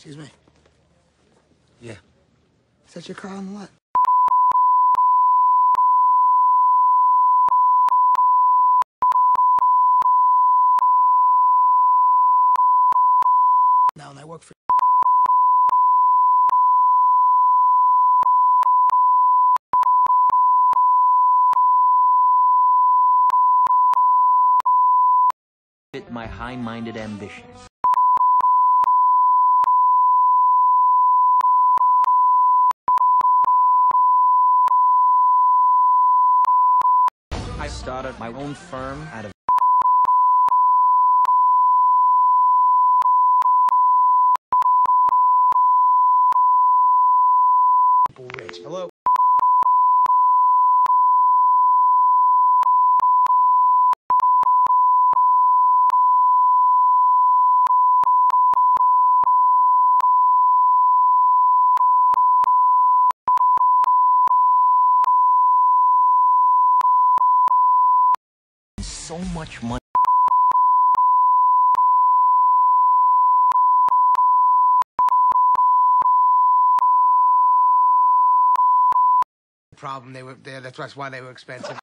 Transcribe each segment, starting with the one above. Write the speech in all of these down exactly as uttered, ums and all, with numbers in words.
Excuse me. Yeah. Is that your car on the lot? Now, and I work for... Fit my high-minded ambitions. I started my own firm out of rich. Hello? so much money. Problem, they were there. That's why they were expensive.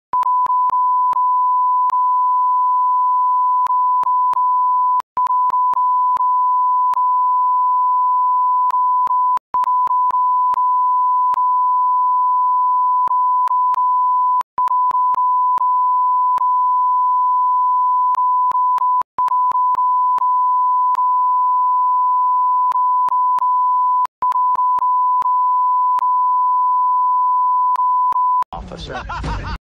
Officer.